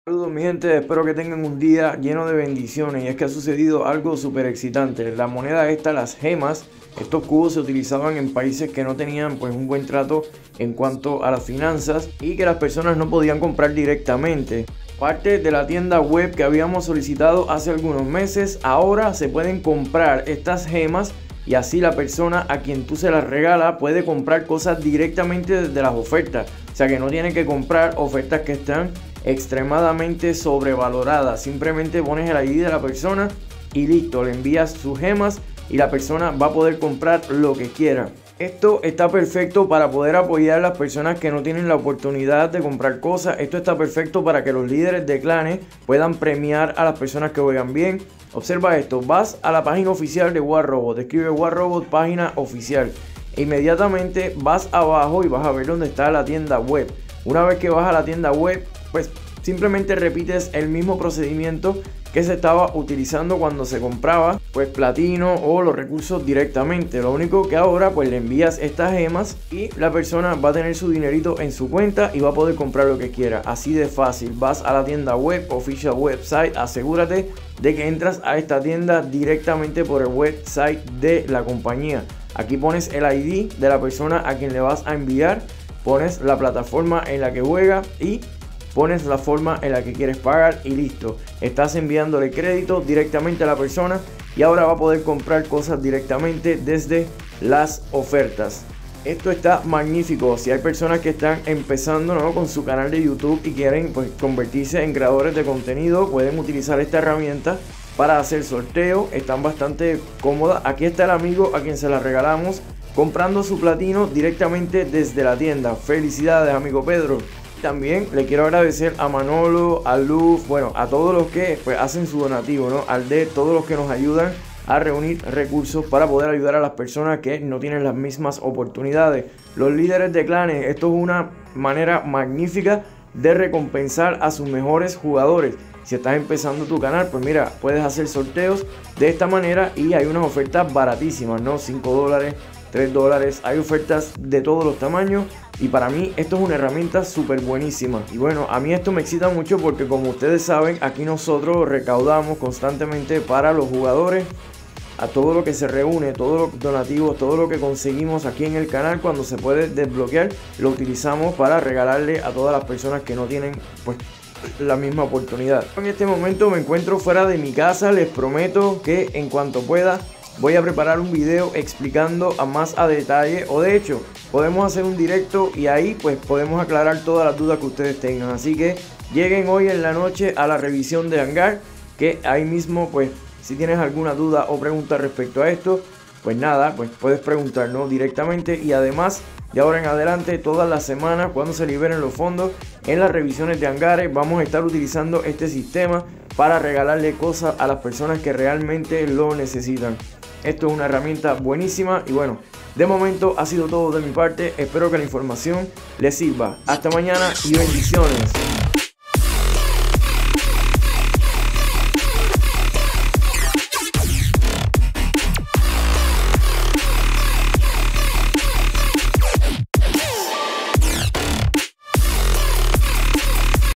Saludos mi gente, espero que tengan un día lleno de bendiciones. Y es que ha sucedido algo súper excitante. La moneda esta, las gemas, estos cubos se utilizaban en países que no tenían pues un buen trato en cuanto a las finanzas y que las personas no podían comprar directamente. Parte de la tienda web que habíamos solicitado hace algunos meses, ahora se pueden comprar estas gemas y así la persona a quien tú se las regalas puede comprar cosas directamente desde las ofertas. O sea que no tiene que comprar ofertas que están extremadamente sobrevaloradas. Simplemente pones el ID de la persona y listo, le envías sus gemas y la persona va a poder comprar lo que quiera. Esto está perfecto para poder apoyar a las personas que no tienen la oportunidad de comprar cosas. Esto está perfecto para que los líderes de clanes puedan premiar a las personas que juegan bien. Observa esto, vas a la página oficial de War Robot, escribe War Robot página oficial. Inmediatamente vas abajo y vas a ver dónde está la tienda web. Una vez que vas a la tienda web, pues simplemente repites el mismo procedimiento que se estaba utilizando cuando se compraba pues platino o los recursos directamente. Lo único que ahora pues le envías estas gemas y la persona va a tener su dinerito en su cuenta y va a poder comprar lo que quiera. Así de fácil. Vas a la tienda web, official website, asegúrate de que entras a esta tienda directamente por el website de la compañía. Aquí pones el ID de la persona a quien le vas a enviar, pones la plataforma en la que juega y pones la forma en la que quieres pagar y listo. Estás enviándole crédito directamente a la persona y ahora va a poder comprar cosas directamente desde las ofertas. Esto está magnífico. Si hay personas que están empezando, ¿no?, con su canal de YouTube y quieren pues convertirse en creadores de contenido, pueden utilizar esta herramienta para hacer sorteos. Están bastante cómodas. Aquí está el amigo a quien se la regalamos comprando su platino directamente desde la tienda. Felicidades, amigo Pedro. También le quiero agradecer a Manolo, a Luz, bueno, a todos los que pues hacen su donativo, ¿no? Al de todos los que nos ayudan a reunir recursos para poder ayudar a las personas que no tienen las mismas oportunidades. Los líderes de clanes, esto es una manera magnífica de recompensar a sus mejores jugadores. Si estás empezando tu canal, pues mira, puedes hacer sorteos de esta manera y hay unas ofertas baratísimas, ¿no? 5 dólares, 3 dólares, hay ofertas de todos los tamaños y para mí esto es una herramienta súper buenísima. Y bueno, a mí esto me excita mucho porque como ustedes saben, aquí nosotros recaudamos constantemente para los jugadores. A todo lo que se reúne, todos los donativos, todo lo que conseguimos aquí en el canal cuando se puede desbloquear, lo utilizamos para regalarle a todas las personas que no tienen pues la misma oportunidad. En este momento me encuentro fuera de mi casa, les prometo que en cuanto pueda voy a preparar un video explicando a más a detalle, o de hecho podemos hacer un directo y ahí pues podemos aclarar todas las dudas que ustedes tengan. Así que lleguen hoy en la noche a la revisión de Hangar, que ahí mismo pues si tienes alguna duda o pregunta respecto a esto, pues nada, pues puedes preguntarnos directamente. Y además de ahora en adelante, todas las semanas cuando se liberen los fondos en las revisiones de hangares, vamos a estar utilizando este sistema para regalarle cosas a las personas que realmente lo necesitan. Esto es una herramienta buenísima y bueno, de momento ha sido todo de mi parte. Espero que la información les sirva. Hasta mañana y bendiciones.